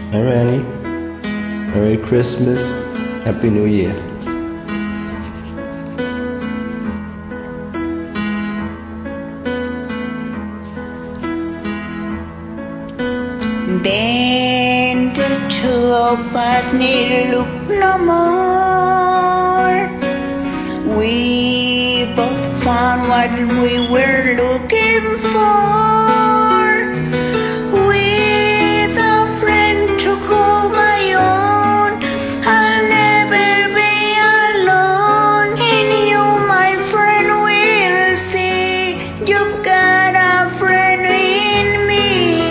Hi Ranny, Merry Christmas, Happy New Year. Then the two of us need look no more. We both found what we were looking for. With a friend to call my own, I'll never be alone. And you, my friend, will see you've got a friend in me.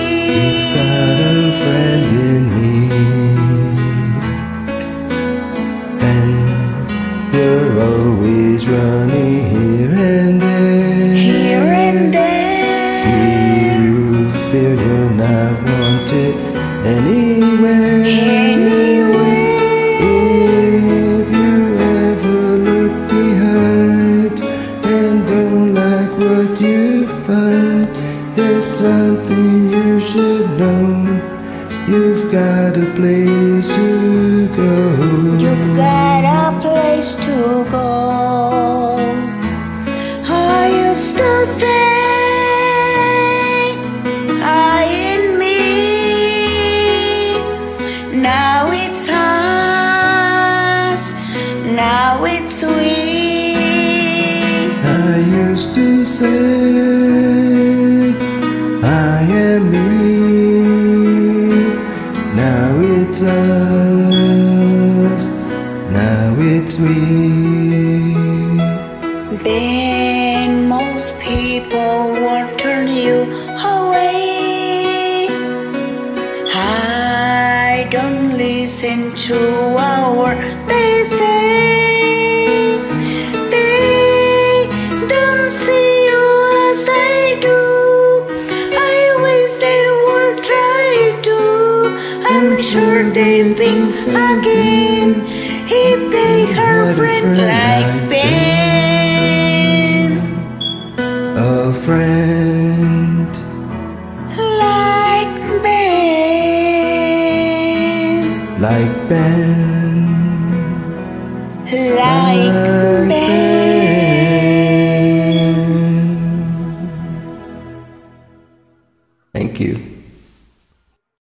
You're always running here and there. Here and there. You feel you're not wanted anywhere. Anywhere. If you ever look behind and don't like what you find, there's something you should know. You've got a place to go. You've got a place to go. I used to stay high in me. Now it's us. Now it's we. I used to say I am me. Now it's us. Now it's we. Then most people won't turn you away. I don't listen to a word they say. They don't see you as I do. I wish they would try to. I'm sure they'd think again if they heard a friend like Ben. A friend Like Ben. like Ben. Like Ben.